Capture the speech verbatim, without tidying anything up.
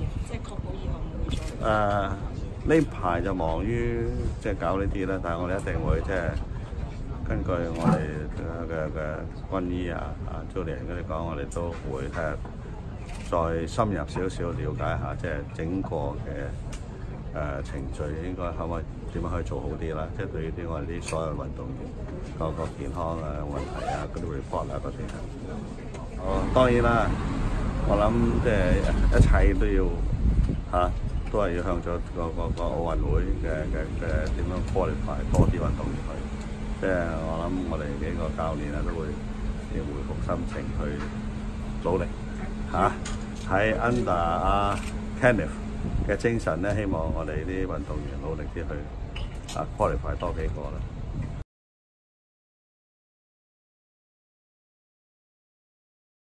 即係確保以後唔會再？ 誒呢排就忙於即係搞呢啲啦，但係我哋一定會即係根據我哋嘅嘅軍醫啊啊蘇聯嗰啲講，我哋都會睇下再深入少少了解下，即係整個嘅誒、呃、程序應該可唔可以點樣可以做好啲啦？即係對於啲我哋啲所有運動員個個健康啊問題啊嗰啲 report 啊嗰啲啊，哦當然啦，我諗即係一切都要嚇、啊，都係要向咗個個個奧運會嘅嘅嘅點樣 qualify 多啲運動員去。即係我諗我哋幾個教練啊都會要回復心情去努力嚇，喺 under 阿 Kenneth 嘅精神咧，希望我哋啲運動員努力啲去啊 qualify 多幾個啦。